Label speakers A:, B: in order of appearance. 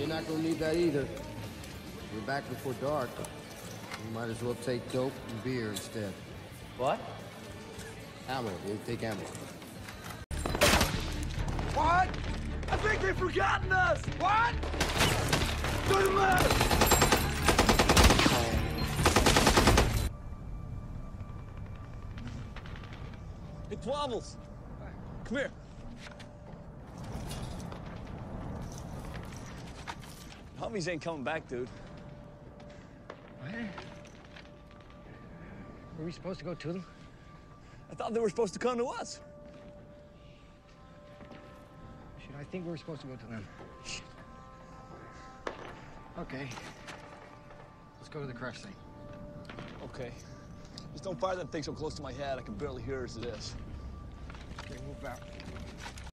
A: not gonna need that either. We're back before dark. You might as well take dope and beer instead.
B: What?
A: Ammo. We'll take ammo.
C: What? I think they've forgotten us! What? To the left! Hey, Twavels! Come here. Homies ain't coming back, dude.
D: What? Were we supposed to go to them?
C: I thought they were supposed to come to us.
D: Shit, I think we were supposed to go to them. Shit. Okay. Let's go to the crash site.
C: Okay. Just don't fire that thing so close to my head, I can barely hear as it is.
D: Okay, move back.